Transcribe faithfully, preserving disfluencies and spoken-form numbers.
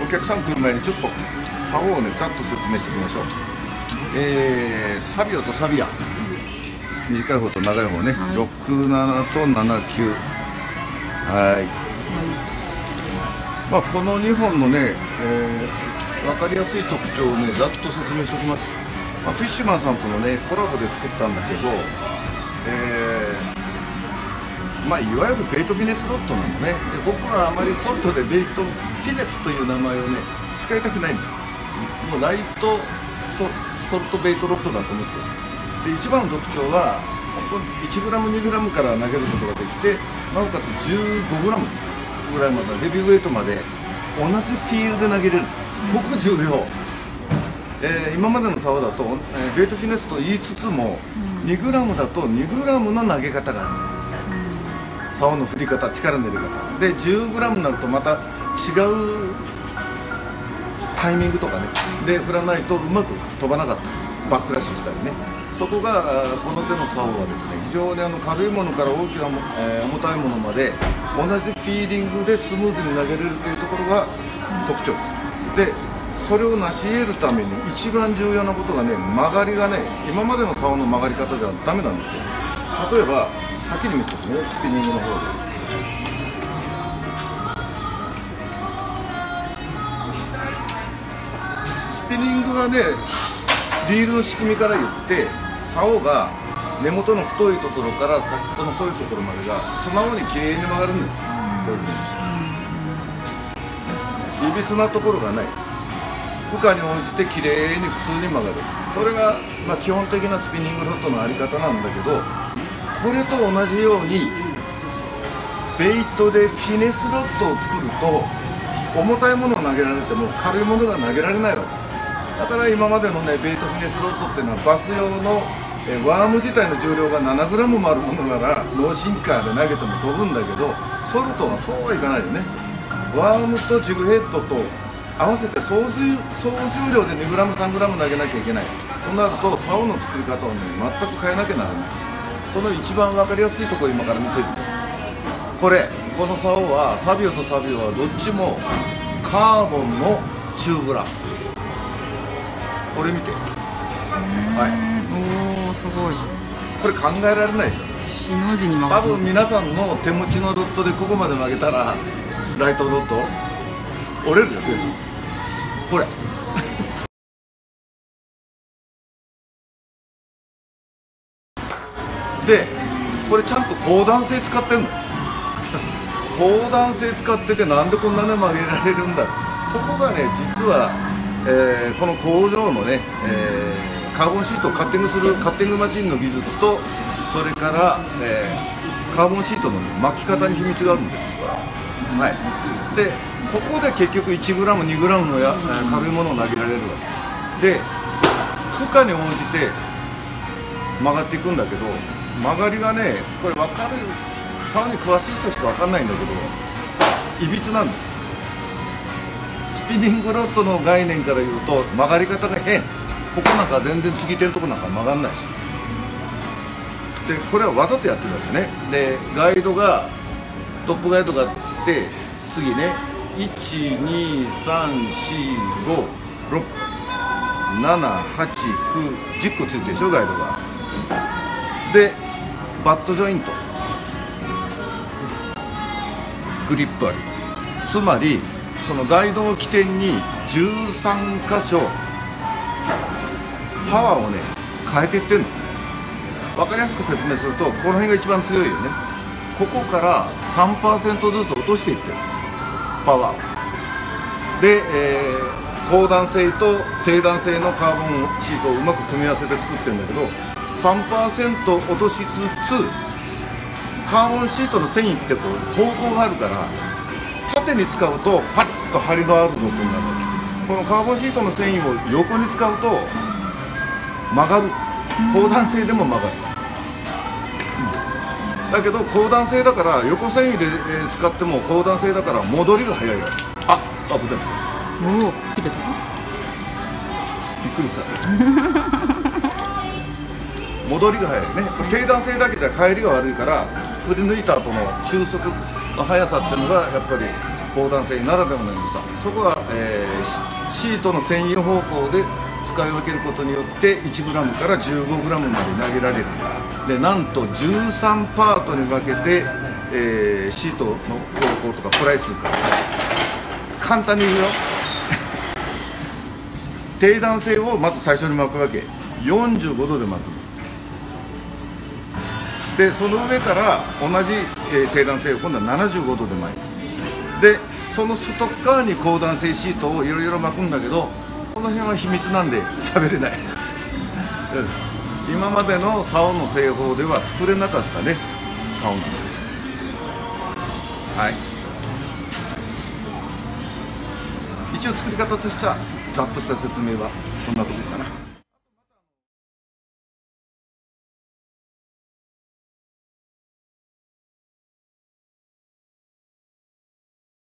お客さん来る前にちょっと竿をねざっと説明していきましょう。えー、サビオとサビア、短い方と長い方ね、はい、ろく、ななとなな、きゅう。はい、はい、まあこのにほんのね、えー、分かりやすい特徴をねざっと説明しておきます。まあ、フィッシュマンさんとのねコラボで作ったんだけど、えー、まあいわゆるベイトフィネスロッドなのね。で僕はあまりソルトでベイトフィネスという名前をね使いたくないんです。もうライト ソ, ソルトベイトロッドだと思ってください。で一番の特徴は本当に いちグラムにグラム から投げることができて、なおかつ じゅうごグラム ぐらいまでヘビーウェイトまで同じフィールで投げれる。ここ重要。えー、今までの竿だと、えー、ベイトフィネスと言いつつも、うん、にグラム だと にグラム の投げ方がある、うん、竿の振り方、力の入れ方で じゅうグラム になるとまた違うタイミングとかねで振らないとうまく飛ばなかったりバックラッシュしたりね。そこがこの手の竿はですね非常にあの軽いものから大きなも、えー、重たいものまで同じフィーリングでスムーズに投げれるというところが特徴です。でそれを成し得るために一番重要なことがね、曲がりがね今までの竿の曲がり方じゃダメなんですよ。例えば先に見せてね、スピニングの方でスピニングはねリールの仕組みから言って竿が根元の太いところから先っぽの細いところまでが素直にきれいに曲がるんですよ。こういうふうにいびつなところがない、負荷に応じてきれいに普通に曲がる。これが、まあ、基本的なスピニングロッドのあり方なんだけど、これと同じようにベイトでフィネスロッドを作ると重たいものを投げられても軽いものが投げられないわけだから、今までのねベイトフィネスロッドっていうのはバス用のえワーム自体の重量が ななグラム もあるものならノーシンカーで投げても飛ぶんだけど、ソルトはそうはいかないよね。ワームとジグヘッドと合わせて総重総重量で にグラムさんグラム 投げなきゃいけないとなると竿の作り方をね全く変えなきゃならないんです。その一番分かりやすいところを今から見せる。これこの竿はサビオとサビオはどっちもカーボンのチューブラ。これ見て、はい、 おーすごい。 これ考えられないですよ。 しの字に曲が多ってます。 分皆さんの手持ちのロッドでここまで曲げたらライトロッド折れるよ全部。これでこれちゃんと高弾性使ってんの高弾性使っててなんでこんなね曲げられるんだ。ここがね実は、えー、この工場のね、えー、カーボンシートをカッティングするカッティングマシンの技術と、それから、えー、カーボンシートの巻き方に秘密があるんです。はい、でここで結局 いちグラム、にグラム のや軽いものを投げられるわけです。で負荷に応じて曲がっていくんだけど、曲がりがねこれ分かる竿に詳しい人しか分かんないんだけどいびつなんです。スピニングロッドの概念から言うと曲がり方が変。ここなんか全然継ぎ手のとこなんか曲がんないし、でこれはわざとやってるわけね。でガイドがトップガイドがあって次ねいち、に、さん、よん、ご、ろく、なな、はち、きゅう、じゅっこついてるでしょガイドが。でバットジョイントグリップあります。つまりそのガイドを起点にじゅうさんかしょパワーをね変えていってるの。分かりやすく説明するとこの辺が一番強いよね。ここから さんパーセント ずつ落としていってるパワーを。で、えー、高弾性と低弾性のカーボンシートをうまく組み合わせて作ってるんだけど さんパーセント 落としつつカーボンシートの繊維ってこう方向があるから縦に使うとパリッと張りのあるのになるわけ。このカーボンシートの繊維を横に使うと曲がる。高弾性でも曲がる、うん、だけど高弾性だから横繊維で、えー、使っても高弾性だから戻りが早いわけ。ああぶたおお切れた。 びっくりした戻りが早いね。低弾性だけじゃ帰りが悪いから振り抜いた後の収束の速さっていうのがやっぱり高弾性ならではの良さ、そこは、えー、シートの繊維方向で使い分けることによって いちグラム から じゅうごグラム まで投げられる。でなんとじゅうさんパートに分けて、えー、シートの方向とかプライ数から簡単に言うよ低弾性をまず最初に巻くわけ。よんじゅうごどで巻く。でその上から同じ、えー、低弾性を今度はななじゅうごどで巻いて、でその外側に高弾性シートをいろいろ巻くんだけど、この辺は秘密なんで喋れない今までの竿の製法では作れなかったね竿なんです。はい、一応作り方としてはざっとした説明はそんなところかな。